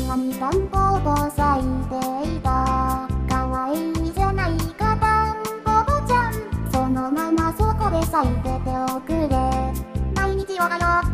庭にタンポポ咲いていた。可愛いじゃないかタンポポちゃん。そのままそこで咲いてておくれ。毎日おはよう